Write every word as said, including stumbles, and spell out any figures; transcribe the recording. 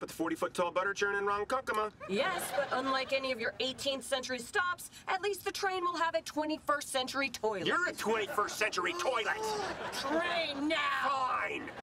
with the forty-foot-tall butter churn in Ronkonkoma. Yes, but unlike any of your eighteenth century stops, at least the train will have a twenty-first century toilet. You're a twenty-first century toilet. Train now! Fine.